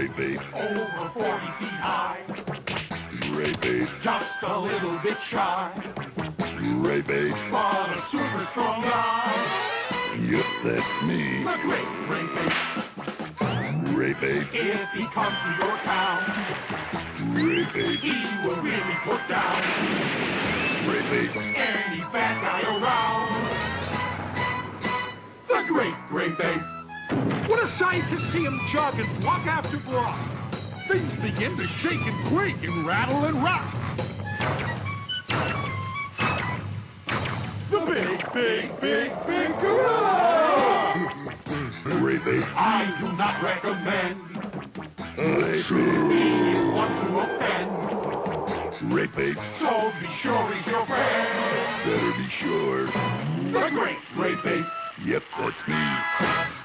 Grape, over 40 feet high. Grape, Just a little bit shy, Grape. but a super strong guy. Yep, that's me. The great Grape. Grape, If he comes to your town, Grape, he will really put down Grape. any bad guy around. The great Grape. What a sight to see him jogging block after block. Things begin to shake and quake and rattle and rock. The big garage! Grape, I do not recommend. Grape, He is one to offend. Grape. So be sure he's your friend. Better be sure. The great Grape. Yep, that's me.